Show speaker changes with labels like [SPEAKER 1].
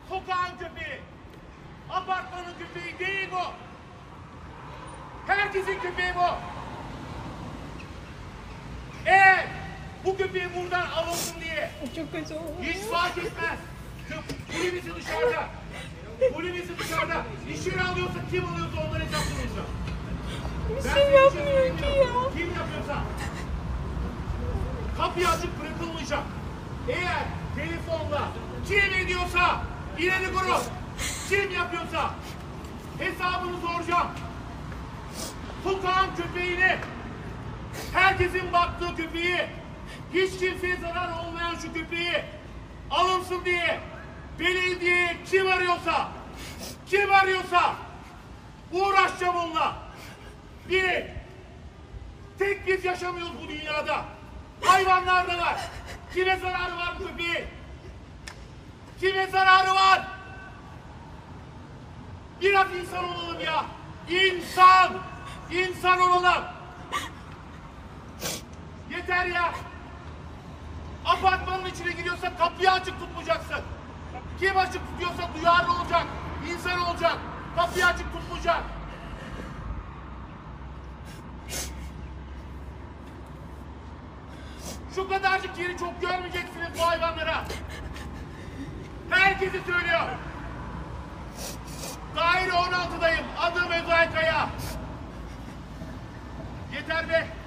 [SPEAKER 1] Sokağın köpeği. Apartmanın köpeği değil bu. Herkesin köpeği bu. Eğer bu köpeği buradan alınsın diye
[SPEAKER 2] Çok kötü oldu.
[SPEAKER 1] hiç fark etmez. Kulübesi dışarıda. Kulübesi dışarıda. İşini alıyorsa kim alıyorsa ondan hesap sorulacak.
[SPEAKER 2] Bir şey yapmıyor ki ya.
[SPEAKER 1] Kim yapıyorsa. Kapıyı açık bırakılmayacak. Eğer telefonla kim ediyorsa ileri grup kim yapıyorsa hesabını soracağım. Sokağın köpeğini, herkesin baktığı köpeği, hiç kimseye zarar olmayan şu köpeği alınsın diye belediye kim arıyorsa uğraşacağım onunla. Bir, tek biz yaşamıyoruz bu dünyada. Hayvanlar da var. Kime zararı var bu köpeğin? Kime zararı var? Biraz insan olalım ya. İnsan olalım. Yeter ya. Apartmanın içine giriyorsa kapıyı açık tutmayacaksın. Kim açık tutuyorsa duyarlı olacak. İnsan olacak. Kapıyı açık tutmayacak. Şu kadarcık yeri çok görmeyeceksiniz bu hayvanlara. Herkesi söylüyor. Daire 16'dayım. Adım Özay Kaya. Yeter be.